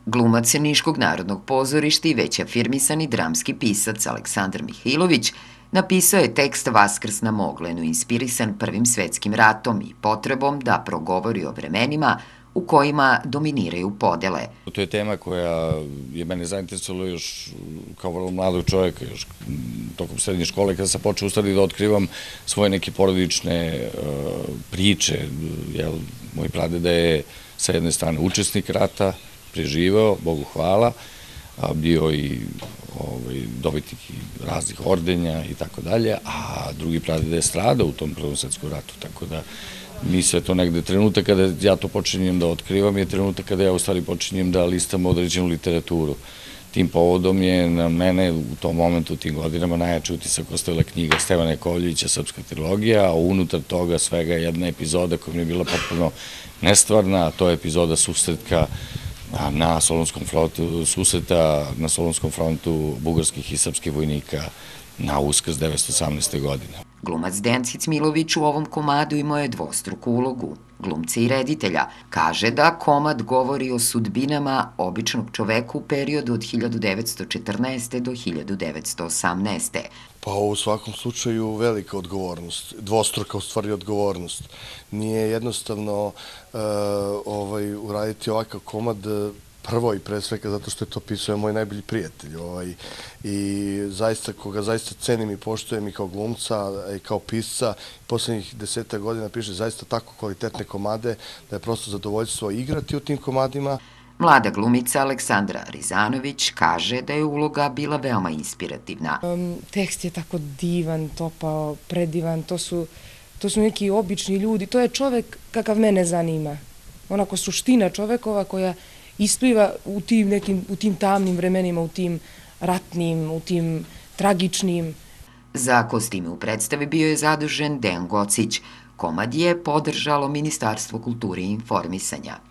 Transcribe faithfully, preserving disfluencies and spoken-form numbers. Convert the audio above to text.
Glumac Niškog narodnog pozorišta i već afirmisani dramski pisac Aleksandar Mihilović napisao je tekst Vaskrs na Moglenu, inspirisan Prvim svetskim ratom i potrebom da progovori o vremenima u kojima dominiraju podele. To je tema koja je mene zainteresovala još kao vrlo mladog čovjeka, još tokom srednje škole, kada sam počeo u stvari da otkrivam svoje neke porodične priče. Moj pradeda je sa jedne strane učesnik rata, preživao, Bogu hvala, bio i dobitnik raznih ordenja i tako dalje, a drugi pradeda je stradao u tom Prvom svetskom ratu, tako da mi sve to negde, trenutak kada ja to počinjem da otkrivam je trenutak kada ja u stvari počinjem da listam određenu literaturu. Tim povodom je na mene u tom momentu, u tim godinama, najjači utisak ostavila knjiga Stevana Jakovljevića Srpska trilogija, a unutar toga svega jedna epizoda koja mi je bila potpuno nestvarna, a to je epizoda susretka na Solunskom frontu, susreta na Solunskom frontu bugarskih i srpskih vojnika na Uskrs devetsto osamnaeste. godine. Glumac Dejan Cicmilović u ovom komadu imao je dvostruku ulogu, glumca i reditelja. Kaže da komad govori o sudbinama običnog čoveka u periodu od hiljadu devetsto četrnaeste. do hiljadu devetsto osamnaeste. Pa u svakom slučaju velika odgovornost, dvostruka u stvari odgovornost. Nije jednostavno uraditi ovakav komad, prvo i pre svega zato što je to pisao moj najbolji prijatelj i zaista, koga zaista cenim i poštujem i kao glumca i kao pisca, poslednjih deseta godina piše zaista tako kvalitetne komade da je prosto zadovoljstvo igrati u tim komadima. Mlada glumica Aleksandra Rizanović kaže da je uloga bila veoma inspirativna. Tekst je tako divan, topao, predivan, to su neki obični ljudi, to je čovek kakav mene zanima. Onako suština čovekova koja ispliva u tim nekim, u tim tamnim vremenima, u tim ratnim, u tim tragičnim. Za kostime u predstavi bio je zadužen Dejan Gocić. Komad je podržalo Ministarstvo kulture i informisanja.